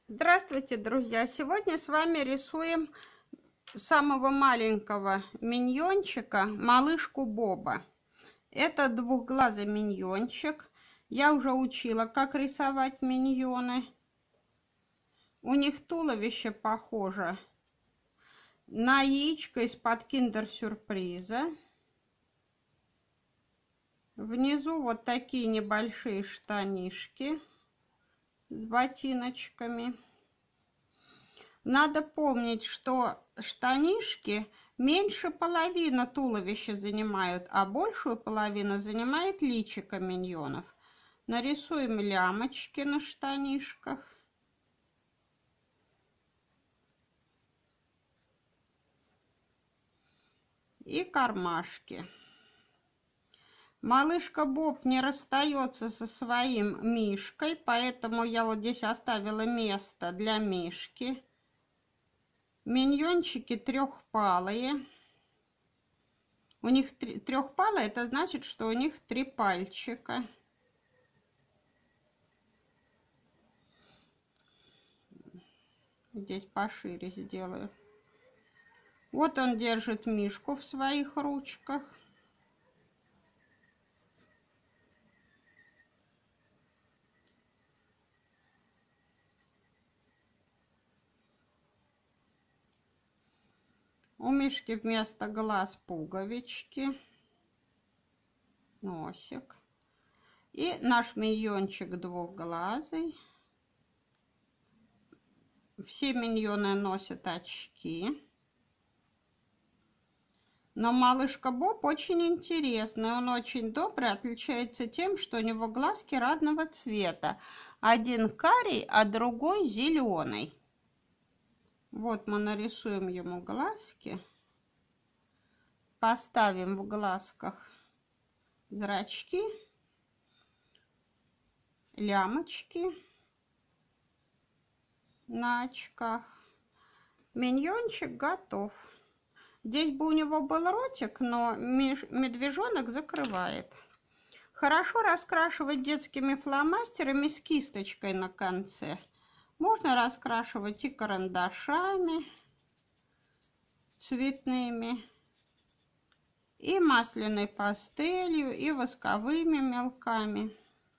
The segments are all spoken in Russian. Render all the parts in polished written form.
Здравствуйте, друзья! Сегодня с вами рисуем самого маленького миньончика, малышку Боба. Это двухглазый миньончик. Я уже учила, как рисовать миньоны. У них туловище похоже на яичко из-под киндер-сюрприза. Внизу вот такие небольшие штанишки с ботиночками. Надо помнить, что штанишки меньше половины туловища занимают, а большую половину занимает личико миньонов. Нарисуем лямочки на штанишках. И кармашки. Малышка Боб не расстается со своим мишкой, поэтому я вот здесь оставила место для мишки. Миньончики трехпалые. У них трехпалые, это значит, что у них 3 пальчика. Здесь пошире сделаю. Вот он держит мишку в своих ручках. У мишки вместо глаз пуговички, носик. И наш миньончик двухглазый. Все миньоны носят очки. Но малышка Боб очень интересный, он очень добрый, отличается тем, что у него глазки разного цвета. Один карий, а другой зеленый. Вот мы нарисуем ему глазки. Поставим в глазках зрачки, лямочки на очках. Миньончик готов. Здесь бы у него был ротик, но медвежонок закрывает. Хорошо раскрашивать детскими фломастерами с кисточкой на конце. Можно раскрашивать и карандашами цветными, и масляной пастелью, и восковыми мелками.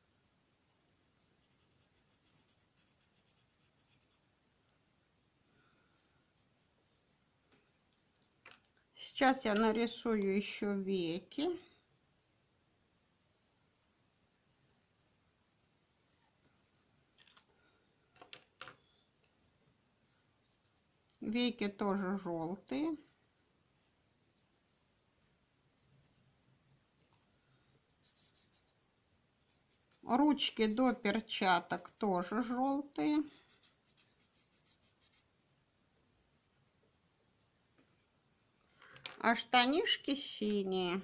Сейчас я нарисую еще веки. Веки тоже желтые. Ручки до перчаток тоже желтые. А штанишки синие.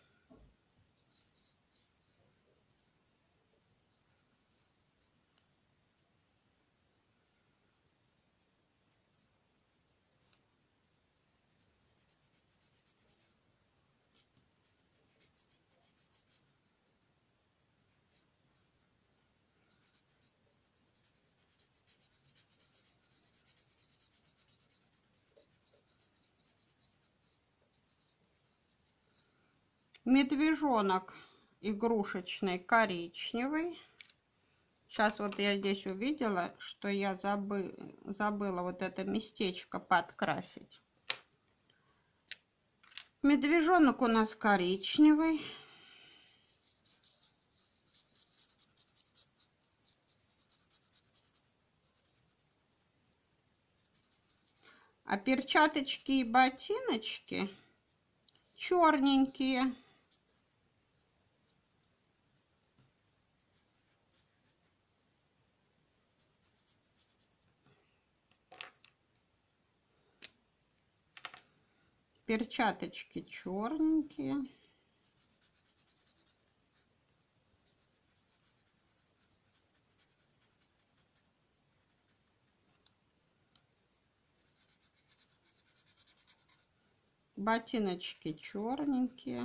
Медвежонок игрушечный коричневый. Сейчас вот я здесь увидела, что я забыла вот это местечко подкрасить. Медвежонок у нас коричневый. А перчаточки и ботиночки черненькие. Перчаточки черненькие. Ботиночки черненькие.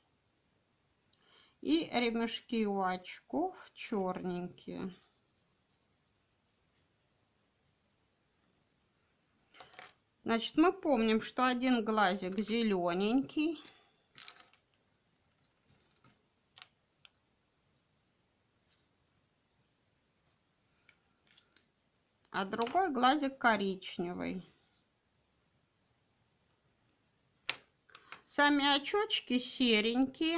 И ремешки у очков черненькие. Значит, мы помним, что один глазик зелененький, а другой глазик коричневый. Сами очечки серенькие,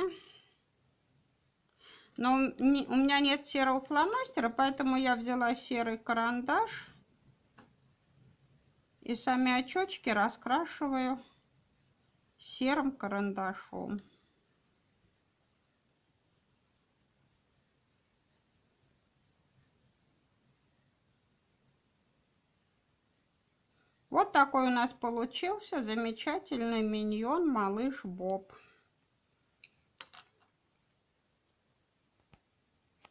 но у меня нет серого фломастера, поэтому я взяла серый карандаш и сами очечки раскрашиваю серым карандашом. Вот такой у нас получился замечательный миньон малыш Боб.